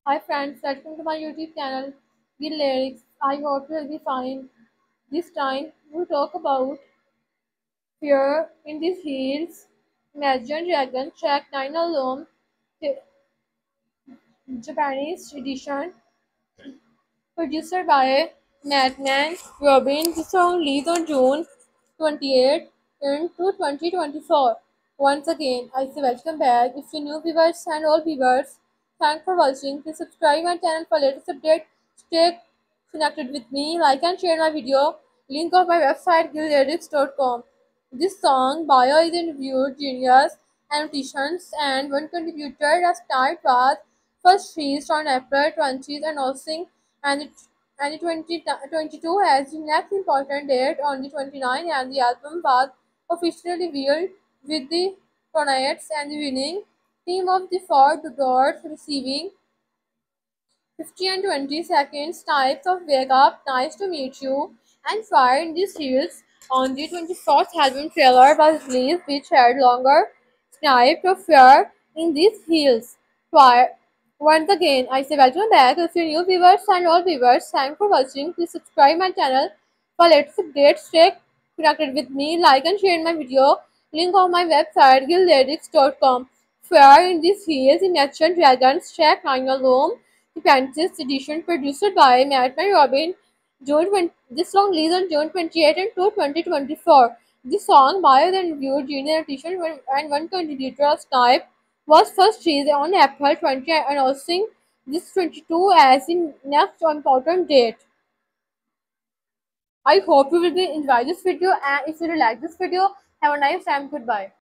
Hi friends, welcome to my YouTube channel, The Lyrics. I hope you will be fine. This time we'll talk about Fear in These Hills, Imagine Dragon, track 9 alone, the Japanese edition, produced by Madman Robin. The song released on June 28th into 2024. Once again, I say welcome back. If you new viewers and all viewers, thanks for watching. Please subscribe my channel for latest update. Stay connected with me. Like and share my video. Link of my website gillyrics.com. This song bio is interviewed genius annotations and one contributor as start was first released on April 20th announcing and the 2022 has the next important date on the 29th and the album was officially revealed with the Chronaites and the winning team of the four doors receiving 50 and 20 seconds types of wake up, nice to meet you, and fire in the series on the 24th album trailer was released, which had longer snipe of fear in these heels. Fire. Once again, I say welcome back. If you're new viewers and all viewers, thanks for watching. Please subscribe my channel for latest updates. Stay connected with me, like and share my video. Link on my website, gillyrics.com. Fire in these heels, Imagine Dragons, track 9 alone. The Fantasy edition produced by Madman Robin. This song released on June 28 and 2, 2024. The song, bio then reviewed junior edition and one contributor of Skype, was first released on April 20, announcing this 22 as the next important date. I hope you will be enjoy this video, and if you like this video, have a nice time. Goodbye.